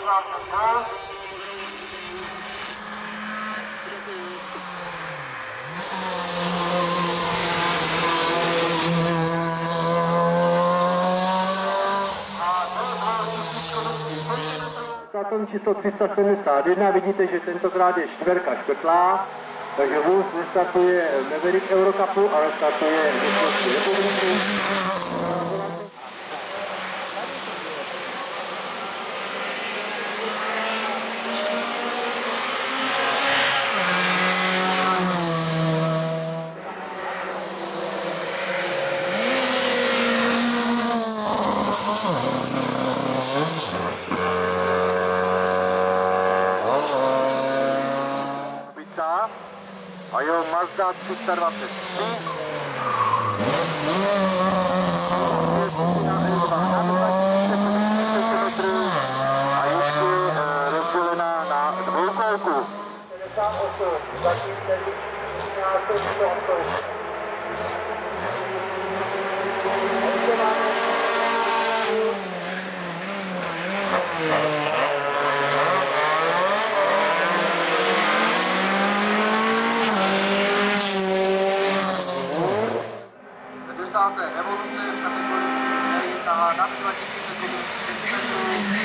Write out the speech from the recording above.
Tom číslo 371 vidíte, že tentokrát je čtverka škrtlá, takže vůz nestartuje Maverick Eurocupu, ale startuje mistrovství republiky. A jo, Mazda 323. A ještě rozdělená na dvoukolku. 58, zatím nejvyšší nástroj. Evoluce v kategorii tahá nad 2007 cm.